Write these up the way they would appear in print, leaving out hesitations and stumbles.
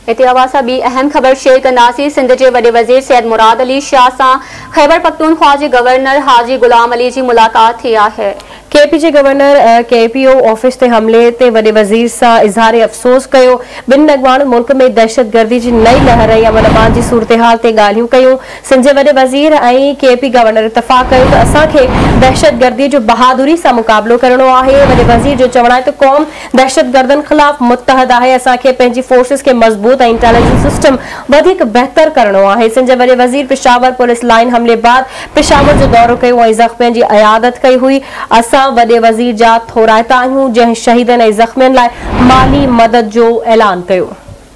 इते अवासा बी अहम खबर शेयर कंदासीं। सिंध के वडे वज़ीर सैयद मुराद अली शाह से खैबर पख्तूनख्वा के गवर्नर हाजी गुलाम अली की मुलाकात थी है। केपी के गवर्नर केपीओ ऑफिस ते हमले ते वडे वज़ीर से इजहार अफ़सोस किया। बिन अॻवान मुल्क में दहशतगर्दी की नई लहर ऐं अमन अमान की सूरत हाल ते ॻाल्हियूं कयूं। सिंध जे वडे वज़ीर ऐं केपी गवर्नर इतफ़ाक़ कयो त असांखे दहशतगर्दी जो बहादुरी से मुक़ाबलो करणो आहे। वडे वज़ीर जो चवण आहे त कौम दहशतगर्दन खिलाफ मुतहद आहे। असांखे पंहिंजी फोर्सिस के मजबूत ऐं इंटेलिजेंस सिस्टम वधिक बेहतर करणो आहे। सिंध जे वडे वज़ीर पेशावर पुलिस लाइन हमले बाद पेशावर जो दौरो कयो ऐं ज़ख़्मियुनि की अयादत कई हुई। असां वडे वज़ीर जा थोराइता आहियूं जंहिं शहीदनि ऐं ज़ख़्मियुनि लाइ माली मदद जो ऐलान कयो।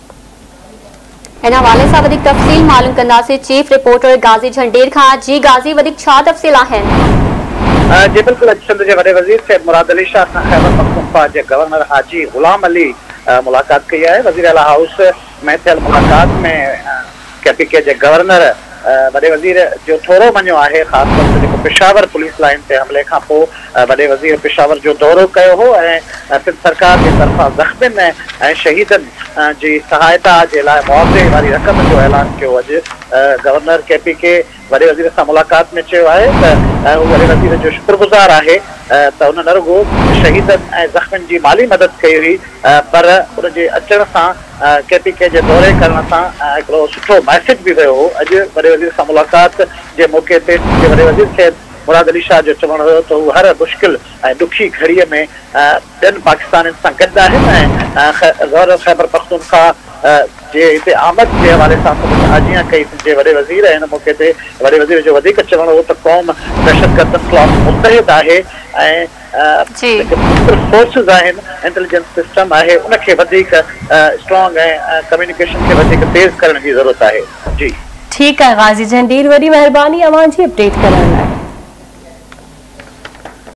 इन हवाले से वधिक तफ़सील मालूम कंदासीं चीफ रिपोर्टर गाज़ी झंडेर खां। जी गाज़ी, वधिक छा तफ़सील आहिनि? जी बिल्कुल, अॼु सिंध जे वॾे वज़ीर सैयद मुराद अली शाह सां खैबर पख्तूनख्वा जे गवर्नर हाजी गुलाम अली मुलाकात कई है। वज़ीर आला हाउस में थियल मुलाकात में केपीके जे गवर्नर वॾे वज़ीर जो थोरो मञियो आहे। ख़ासि तौर ते जेको पेशावर पुलिस लाइन ते हमले खां पोइ वॾे वज़ीर पेशावर जो दौरो कयो हो ऐं सिंध सरकार जे तरफ़ां ज़ख़्मियुनि ऐं शहीदनि जी सहायता जे लाइ मुआवज़े वारी रक़म जो ऐलान कयो। अॼु गवर्नर केपी के वॾे वज़ीर सां मुलाकात में चयो आहे त हू वॾे वज़ीर जो शुक्रगुज़ार आहे त उन न रुगो शहीदनि ऐं ज़ख़्मियुनि जी माली मदद कई हुई, पर उनजे अचण सां केपी के जे दौरे करण सां हिकिड़ो सुठो मैसेज बि वियो हो। अॼु वॾे वज़ीर सां मुलाकात जे मौक़े ते वॾे वज़ीर सैयद मुराद अली शाह जो चवणु हुयो त हू हर मुश्किल ऐं ॾुखी घड़ीअ में ॿियनि पाकिस्तानियुनि सां गॾु आहिनि ऐं गौरव खैबर पख्तूनख्वा जे हिते आमद के हवाले सां आजियां कई जे वॾे वज़ीर। हिन मौक़े ते वॾे वज़ीर जो वधीक चवणु हो त कौम दहशतगर्दनि ख़िलाफ़ मुतहिद आहे ऐं फोर्सिस आहिनि, इंटेलिजेंस सिस्टम आहे, उनखे वधीक स्ट्रॉन्ग ऐं कम्युनिकेशन खे वधीक तेज़ करण जी ज़रूरत आहे। जी ठीक है गाज़ी झंडेर, वॾी महिरबानी अवां जी अपडेट करण लाइ।